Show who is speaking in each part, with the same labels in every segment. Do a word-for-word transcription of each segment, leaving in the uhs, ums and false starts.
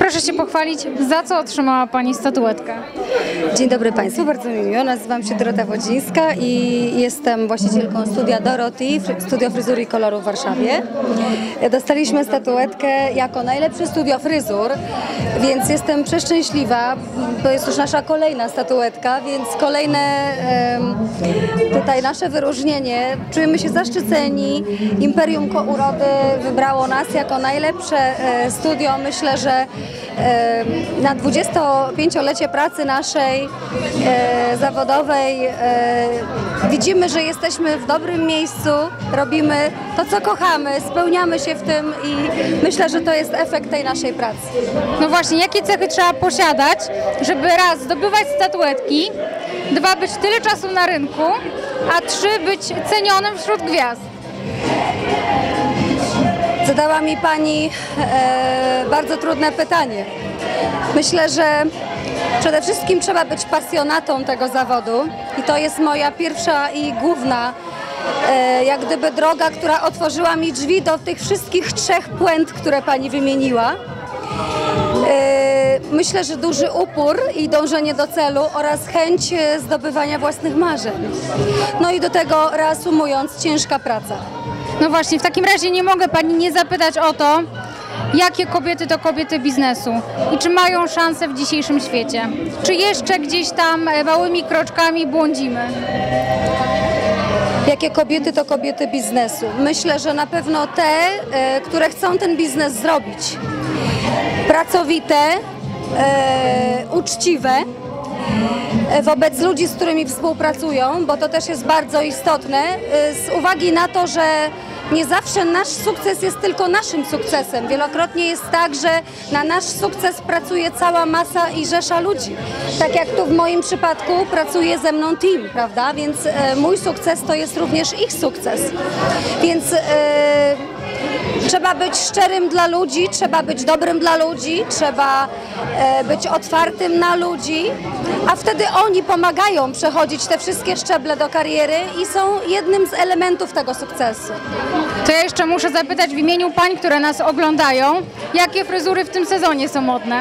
Speaker 1: Proszę się pochwalić, za co otrzymała Pani statuetkę?
Speaker 2: Dzień dobry Państwu, bardzo mi miło. Nazywam się Dorota Wodzińska i jestem właścicielką studia Doroty, studio fryzury i koloru w Warszawie. Dostaliśmy statuetkę jako najlepsze studio fryzur, więc jestem przeszczęśliwa. To jest już nasza kolejna statuetka, więc kolejne tutaj nasze wyróżnienie. Czujemy się zaszczyceni. Imperium Urody wybrało nas jako najlepsze studio. Myślę, że na dwudziestopięciolecie pracy naszej e, zawodowej e, widzimy, że jesteśmy w dobrym miejscu, robimy to, co kochamy, spełniamy się w tym i myślę, że to jest efekt tej naszej pracy.
Speaker 1: No właśnie, jakie cechy trzeba posiadać, żeby raz zdobywać statuetki, dwa być tyle czasu na rynku, a trzy być cenionym wśród gwiazd?
Speaker 2: Zadała mi Pani e, bardzo trudne pytanie. Myślę, że przede wszystkim trzeba być pasjonatą tego zawodu i to jest moja pierwsza i główna e, jak gdyby droga, która otworzyła mi drzwi do tych wszystkich trzech puent, które Pani wymieniła. E, myślę, że duży upór i dążenie do celu oraz chęć zdobywania własnych marzeń. No i do tego, reasumując, ciężka praca.
Speaker 1: No właśnie, w takim razie nie mogę Pani nie zapytać o to, jakie kobiety to kobiety biznesu i czy mają szansę w dzisiejszym świecie? Czy jeszcze gdzieś tam małymi kroczkami błądzimy?
Speaker 2: Jakie kobiety to kobiety biznesu? Myślę, że na pewno te, e, które chcą ten biznes zrobić. Pracowite, e, uczciwe, wobec ludzi, z którymi współpracują, bo to też jest bardzo istotne, z uwagi na to, że nie zawsze nasz sukces jest tylko naszym sukcesem. Wielokrotnie jest tak, że na nasz sukces pracuje cała masa i rzesza ludzi. Tak jak tu w moim przypadku pracuje ze mną team, prawda? Więc e, mój sukces to jest również ich sukces. Więc e, trzeba być szczerym dla ludzi, trzeba być dobrym dla ludzi, trzeba e, być otwartym na ludzi, a wtedy oni pomagają przechodzić te wszystkie szczeble do kariery i są jednym z elementów tego sukcesu.
Speaker 1: To ja jeszcze muszę zapytać w imieniu pań, które nas oglądają, jakie fryzury w tym sezonie są modne?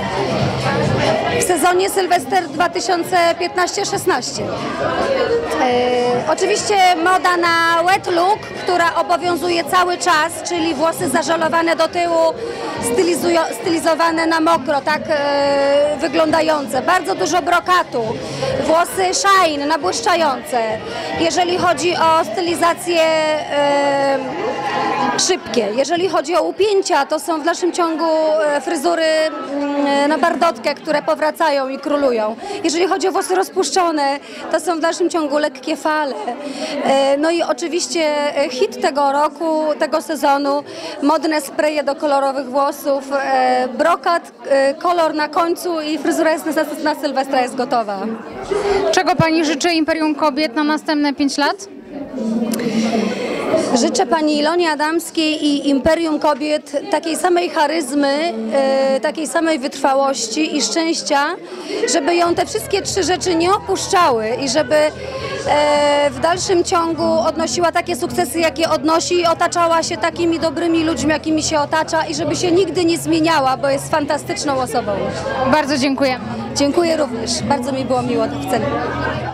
Speaker 2: W sezonie Sylwester dwa tysiące piętnaście szesnaście. E, oczywiście moda na wet look, która obowiązuje cały czas, czyli włosy zażalowane do tyłu, stylizowane na mokro, tak e, wyglądające. Bardzo dużo brokatu, włosy shine, nabłyszczające. Jeżeli chodzi o stylizację e, szybkie, jeżeli chodzi o upięcia, to są w dalszym ciągu fryzury e, na bardotkę, które powracają i królują. Jeżeli chodzi o włosy rozpuszczone, to są w dalszym ciągu lekkie fale. No i oczywiście hit tego roku, tego sezonu, modne spreje do kolorowych włosów, brokat, kolor na końcu i fryzura jest na, na Sylwestra jest gotowa.
Speaker 1: Czego Pani życzy Imperium Kobiet na następne pięć lat?
Speaker 2: Życzę Pani Ilonie Adamskiej i Imperium Kobiet takiej samej charyzmy, e, takiej samej wytrwałości i szczęścia, żeby ją te wszystkie trzy rzeczy nie opuszczały i żeby e, w dalszym ciągu odnosiła takie sukcesy, jakie odnosi i otaczała się takimi dobrymi ludźmi, jakimi się otacza i żeby się nigdy nie zmieniała, bo jest fantastyczną osobą.
Speaker 1: Bardzo dziękuję.
Speaker 2: Dziękuję również. Bardzo mi było miło to w celu.